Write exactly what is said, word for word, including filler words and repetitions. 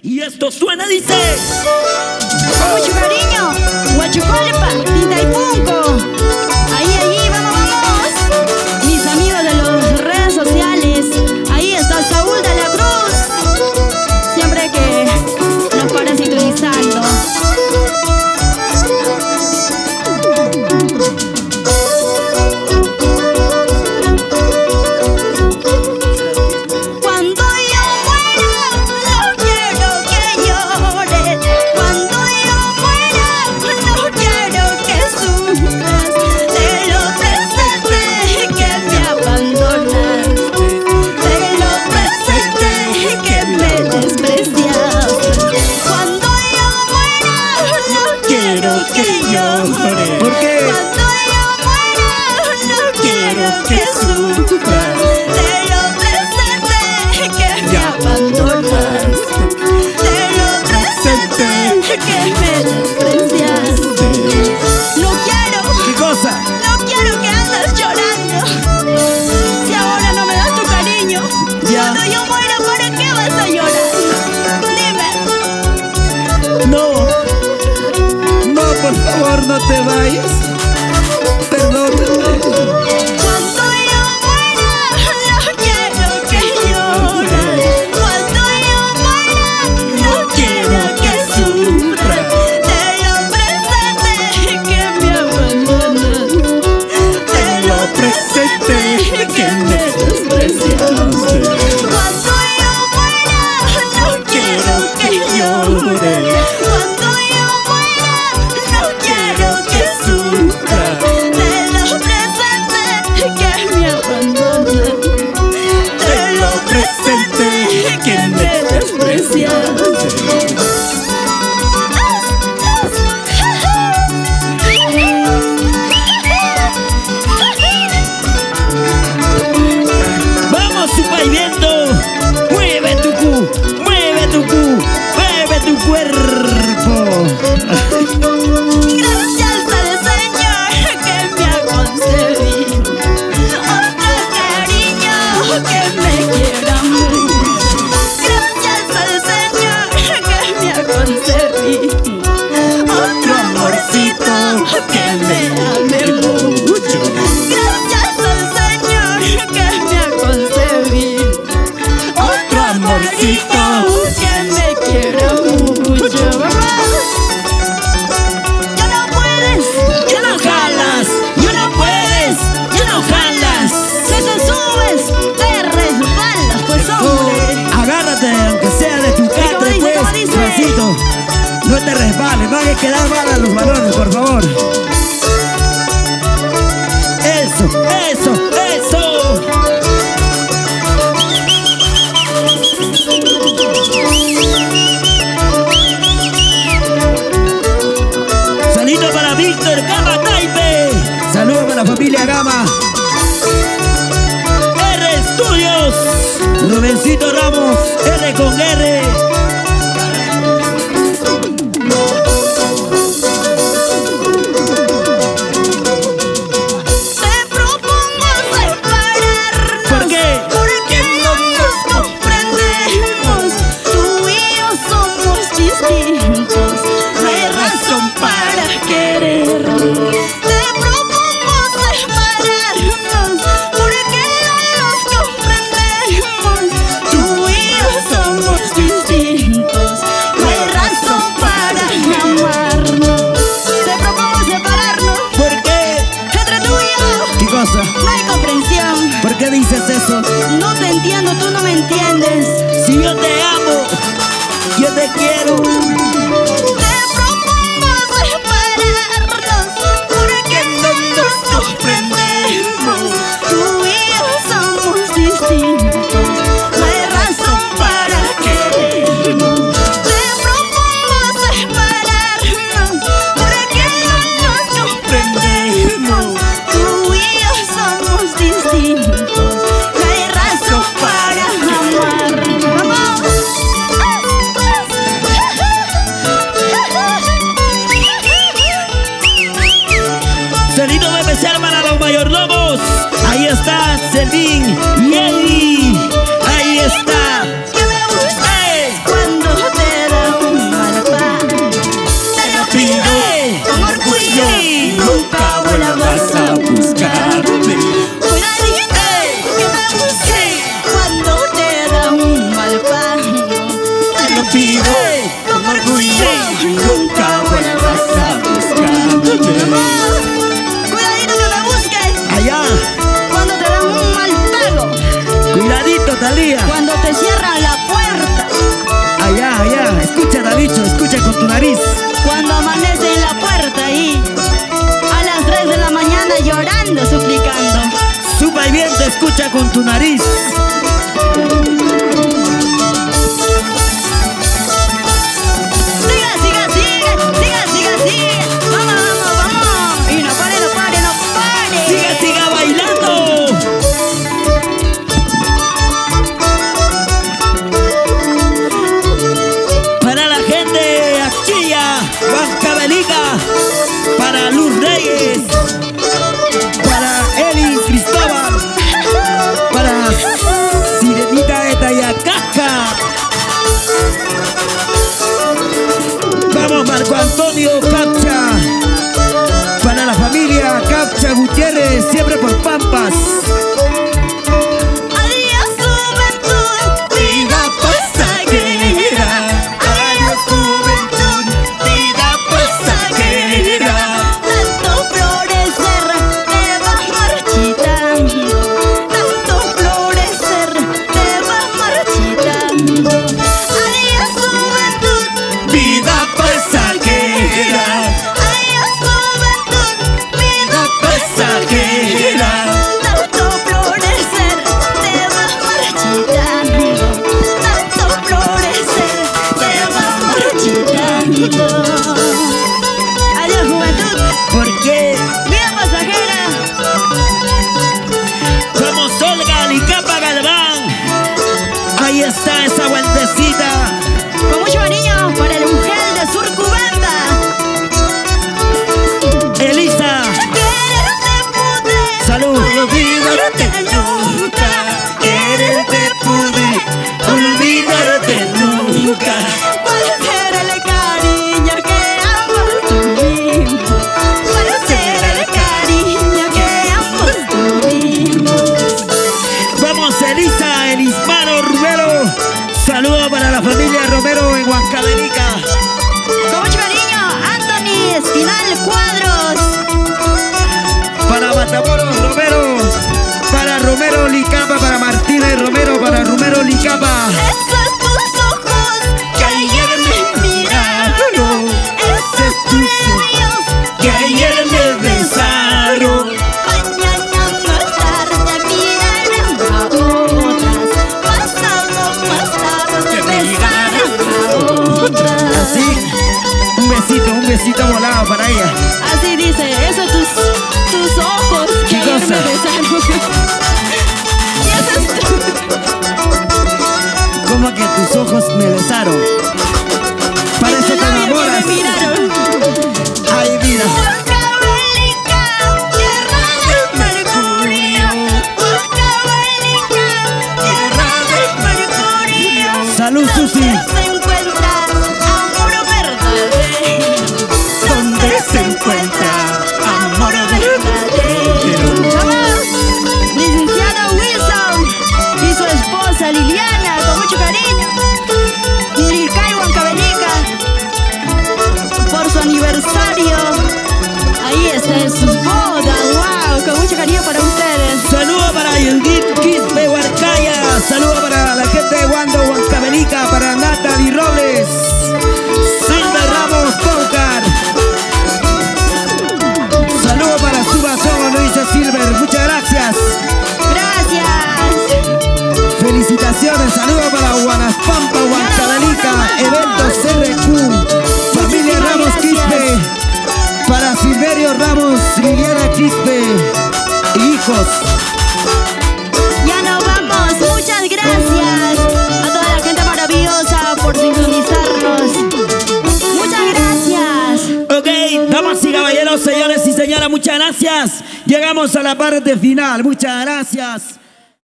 Y esto suena, dice: con mucho cariño, Huachucolepa, Tintaypunco. Ahí, ahí, vamos, vamos. Mis amigos de las redes sociales. Ahí está Saúl de la Cruz, siempre que nos para sintonizando. No te vayas, perdóname. Cuando yo muera, no quiero que llores. Cuando yo muera, no quiero que sufras. Te lo presente que me abandonas. Te lo presente que me despreciaste. Cuando yo muera, no quiero que llores. Vamos, Super Viento, mueve tu cu, mueve tu cu, mueve tu cuerpo. Gracias al Señor que me ha concedido otro cariño que me quiera mucho. Gracias al Señor que me ha concedido otro amorcito que me ame mucho. Gracias al Señor que me ha concedido otro amorcito que me quiera mucho. Ya no puedes, ya no jalas, ya no puedes, ya no jalas. Si te subes, te resbalas, pues hombre. Agárrate, aunque sea de tu catre, pues, Juancito. No te resbales, van a quedar mal a los balones, por favor. Eso, eso, eso. Saludo para Víctor Gama Taipe. Saludos para la familia Gama. R Studios. Rubencito Ramos, R con R. No hay comprensión. ¿Por qué dices eso? No te entiendo, tú no me entiendes. Si yo te amo, yo te quiero. Te propongo separarnos porque no nos comprendemos. Tú y yo somos distintos. No hay razón para querernos. Te propongo separarnos porque no nos comprendemos. Tú y yo somos distintos. No hay razón para amarnos. ¡Vamos! pido con orgullo y nunca vuelvas a buscarme. Cuidadito que me busques Allá, cuando te dan un mal pago, cuidadito, Talía. cuando te cierran la puerta, Allá, allá, escucha, Davicho, escucha con tu nariz. cuando amanece en la puerta ahí a las tres de la mañana llorando, suplicando. Suba y viento, escucha con tu nariz. Siga, siga, siga, siga, siga, siga. Vamos, vamos, vamos. Y no pare, no pare, no pare. Siga, siga bailando. Para la gente de Achilla, Huancavelica, para Luz Reyes, Para Eli Cristóbal, para Sirenita de Tayacaca. Vamos, Marco Antonio Capcha. Para la familia Capcha Gutiérrez, siempre por Pampas. Adiós, juventud, vida pasajera. Adiós, juventud, vida pasajera. Tanto florecer te va marchitando. Tanto florecer te va marchitando. Adiós, juventud, vida pasajera, adiós, juventud, vida pasajera. tanto florecer te va marchitando. Tanto florecer te va marchitando. Adiós, juventud, ¿Por qué? vida pasajera. Vamos, Olga Licapa Galván. Ahí está esa vueltecita. Con mucho cariño para el mujer de Surcubanda. Elisa, Quererte pude, salud. olvidarte nunca. Quererte pude, olvidarte nunca. ¿Cuál será el cariño que ambos tuvimos? ¿Cuál será el cariño que ambos tuvimos? Vamos, Elisa, Elismaro Romero. Saludo para la familia Romero en Huancavelica. Con mucho cariño, Anthony Espinal Cuadros. Para Matamoros Romero. Para Romero Licapa, para Martínez Romero, para Romero Licapa. Esos tus ojos que ayer me miraron. Esos tus labios Que ayer me besaron. mañana más tarde mirarán a otras. Pasado más tarde besarán a otras. Así, un besito, un besito volado para ella. Así dice, esos tus, tus ojos que ¿Qué ayer cosa? me besaron. Y esos tus... Como que tus ojos me besaron. Para eso te enamoras. Me miraron. Ay, vida. Huancavelica, tierra de mercurio. Huancavelica, tierra de mercurio. Salud, Susi. Donde se encuentra amor verdadero. Donde se encuentra amor verdadero. Vamos, licenciado Wilson y su esposa Liliana, con mucho cariño. Lilcay Huancavelica, por su aniversario. Ahí está en su boda, wow, con mucho cariño para ustedes. Saludo para Yudit Quispe Huarcaya. Saludo para la gente de Wando Huancavelica. Para Natalie Robles. Silva Ramos Pócar. Saludo para Subazón, lo dice Silver. Muchas gracias. Gracias. Felicitaciones. Saludo para Guanaspampa, Huancavelica. Eventos R Q. Familia Ramos Quispe. Para Silverio Ramos, Liliana Quispe. Y hijos. Ya nos vamos, muchas gracias a toda la gente maravillosa por sintonizarnos. Muchas gracias. Ok, damas y caballeros, señores y señoras, muchas gracias. Llegamos a la parte final. Muchas gracias.